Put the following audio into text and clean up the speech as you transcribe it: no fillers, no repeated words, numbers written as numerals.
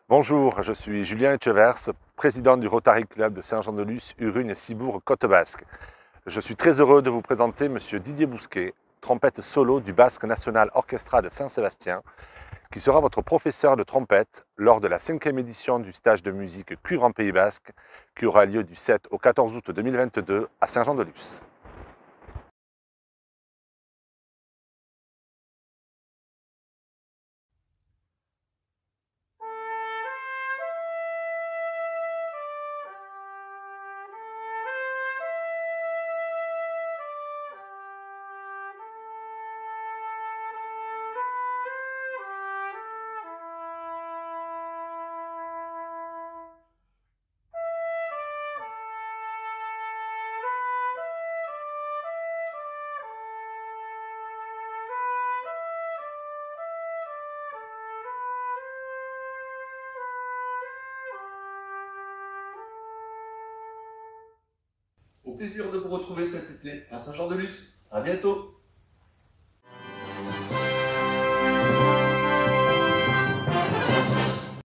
Bonjour, je suis Julien Etchevers, président du Rotary Club de Saint-Jean-de-Luz, Urrugne, Cibourg, Côte Basque. Je suis très heureux de vous présenter Monsieur Didier Bousquet, trompette solo du Basque National Orchestra de Saint-Sébastien, qui sera votre professeur de trompette lors de la 5e édition du stage de musique Cure en Pays Basque, qui aura lieu du 7 au 14 août 2022 à Saint-Jean-de-Luz. Au plaisir de vous retrouver cet été à Saint-Jean-de-Luz. À bientôt!